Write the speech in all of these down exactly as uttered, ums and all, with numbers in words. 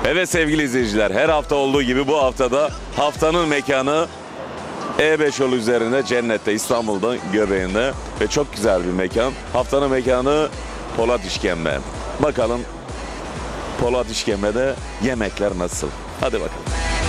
Evet sevgili izleyiciler, her hafta olduğu gibi bu haftada haftanın mekanı E beş yolu üzerinde, Cennet'te, İstanbul'da göbeğinde ve çok güzel bir mekan. Haftanın mekanı Polat İşkembe. Bakalım Polat İşkembe'de yemekler nasıl? Hadi bakalım.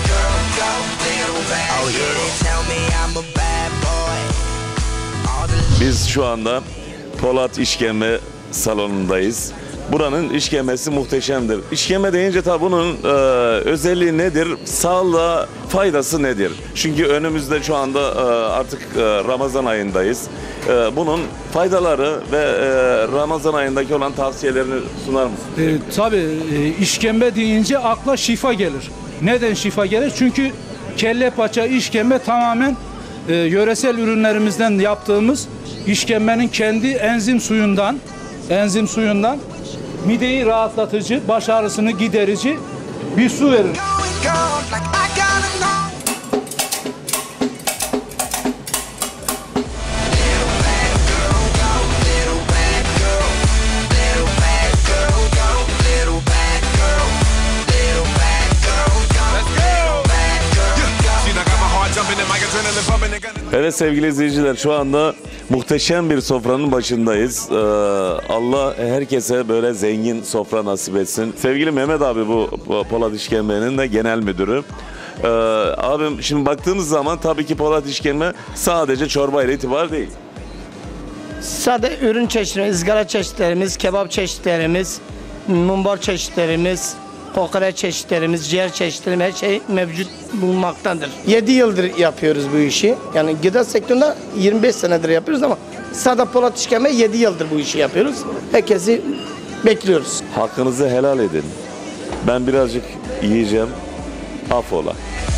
Biz şu anda Polat İşkembe salonundayız. Buranın işkembesi muhteşemdir. İşkembe deyince tabi bunun e, özelliği nedir? Sağlığa faydası nedir? Çünkü önümüzde şu anda e, artık e, Ramazan ayındayız. E, bunun faydaları ve e, Ramazan ayındaki olan tavsiyelerini sunar mısın? E, tabii e, işkembe deyince akla şifa gelir. Neden şifa gelir? Çünkü kelle paça işkembe tamamen e, yöresel ürünlerimizden yaptığımız işkembenin kendi enzim suyundan, enzim suyundan mideyi rahatlatıcı, baş ağrısını giderici bir su verir. Evet sevgili izleyiciler, şu anda muhteşem bir sofranın başındayız. Ee, Allah herkese böyle zengin sofra nasip etsin. Sevgili Mehmet abi bu, bu Polat İşkembe'nin de genel müdürü. Ee, abim şimdi baktığımız zaman tabii ki Polat İşkembe sadece çorba ile itibar değil. Sade ürün çeşitleri, ızgara çeşitlerimiz, kebap çeşitlerimiz, mumbar çeşitlerimiz, kokoreç çeşitlerimiz, ciğer çeşitlerimiz, her şey mevcut bulunmaktadır. yedi yıldır yapıyoruz bu işi. Yani gıda sektöründe yirmi beş senedir yapıyoruz ama sade Polat İşkembe yedi yıldır bu işi yapıyoruz. Herkesi bekliyoruz. Hakkınızı helal edin. Ben birazcık yiyeceğim. Affola.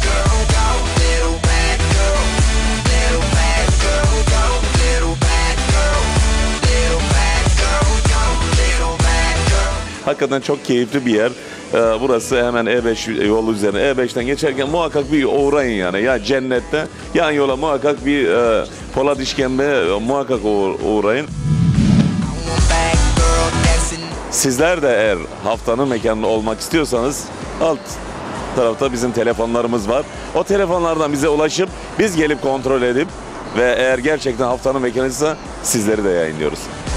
Hakikaten çok keyifli bir yer. Ee, burası hemen E beş yolu üzerine. E beşten geçerken muhakkak bir uğrayın yani. Ya Cennet'te yan yola muhakkak bir e, Polat İşkembe e, muhakkak uğrayın. Sizler de eğer haftanın mekanında olmak istiyorsanız alt tarafta bizim telefonlarımız var. O telefonlardan bize ulaşıp biz gelip kontrol edip ve eğer gerçekten haftanın mekanıysa sizleri de yayınlıyoruz.